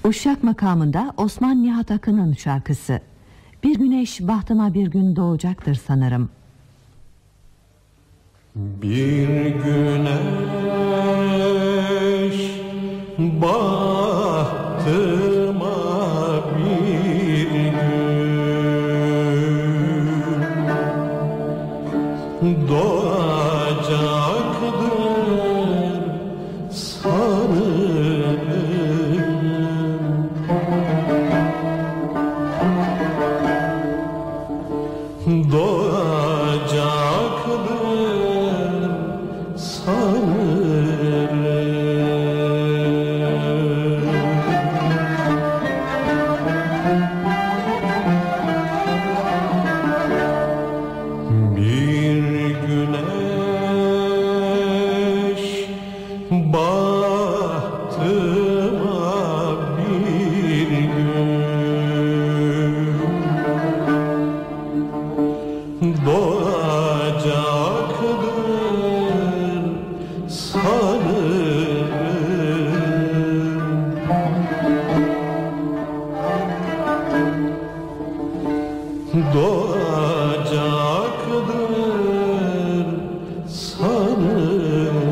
Uşak makamında Osman Nihat Akın'ın şarkısı. Bir güneş bahtıma bir gün doğacaktır sanırım. Bir güneş bahtıma bir gün doğacaktır sanırım. Doğacaktır sanırım. Bir güneş bahtıma bir gün doğacaktır sanırım. Doğacaktır sanırım.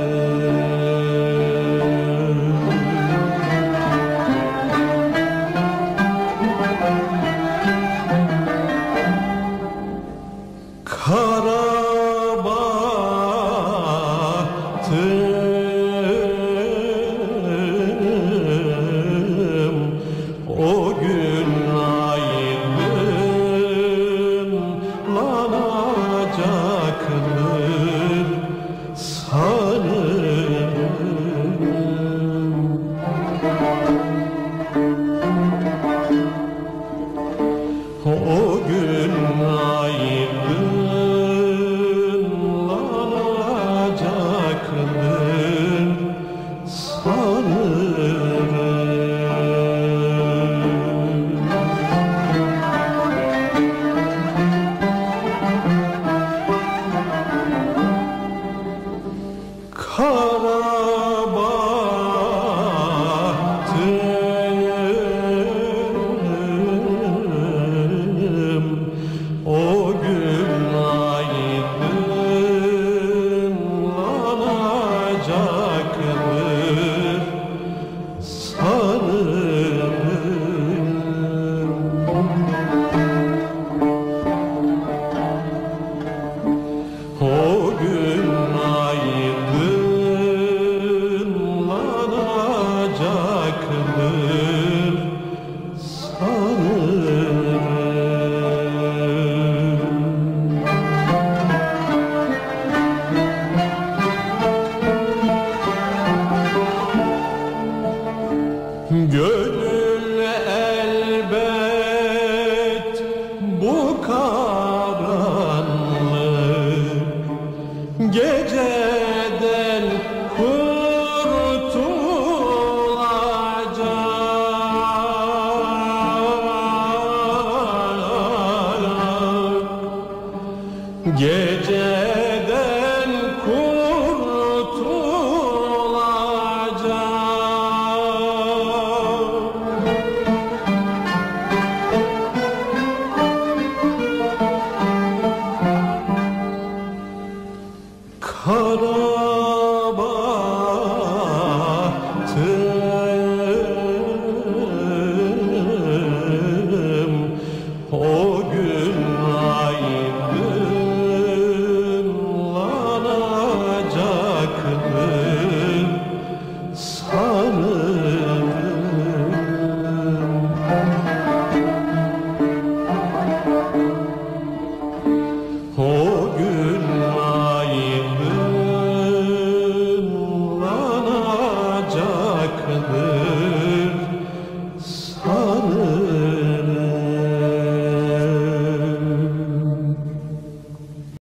Kara bahtım o gün aydınlanacaktır sanırım. O gün aydınlanacaktır sanırım. Kara bahtım o gün aydınlanacaktır sanırım. O gün aydınlanacaktır sanırım. Gönlüm